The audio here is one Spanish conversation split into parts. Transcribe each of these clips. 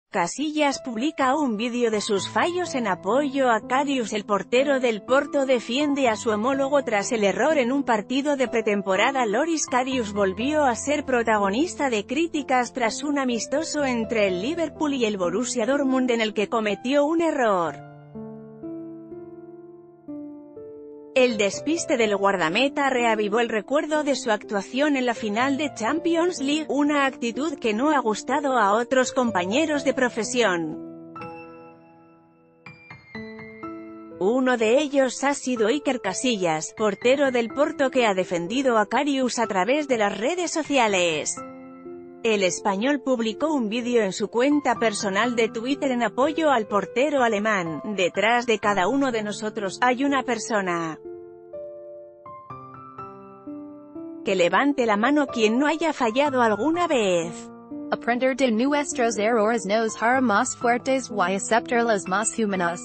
Casillas publica un vídeo de sus fallos en apoyo a Karius. El portero del Porto defiende a su homólogo tras el error en un partido de pretemporada. Loris Karius volvió a ser protagonista de críticas tras un amistoso entre el Liverpool y el Borussia Dortmund en el que cometió un error. El despiste del guardameta reavivó el recuerdo de su actuación en la final de Champions League, una actitud que no ha gustado a otros compañeros de profesión. Uno de ellos ha sido Iker Casillas, portero del Porto, que ha defendido a Karius a través de las redes sociales. El español publicó un vídeo en su cuenta personal de Twitter en apoyo al portero alemán. Detrás de cada uno de nosotros hay una persona. Que levante la mano quien no haya fallado alguna vez. Aprender de nuestros errores nos hará más fuertes y aceptar las más humanas.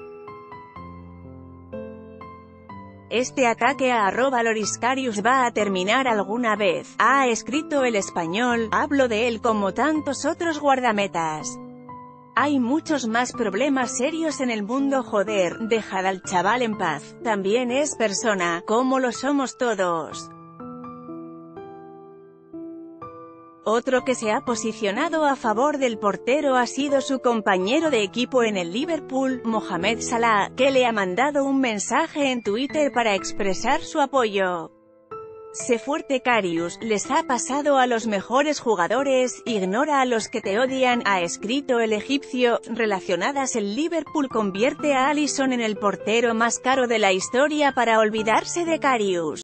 Este ataque a @Loris Karius va a terminar alguna vez, ha escrito el español. Hablo de él como tantos otros guardametas. Hay muchos más problemas serios en el mundo, joder, dejad al chaval en paz. También es persona, como lo somos todos. Otro que se ha posicionado a favor del portero ha sido su compañero de equipo en el Liverpool, Mohamed Salah, que le ha mandado un mensaje en Twitter para expresar su apoyo. Sé fuerte Karius, les ha pasado a los mejores jugadores, ignora a los que te odian, ha escrito el egipcio. Relacionadas, el Liverpool convierte a Alisson en el portero más caro de la historia para olvidarse de Karius.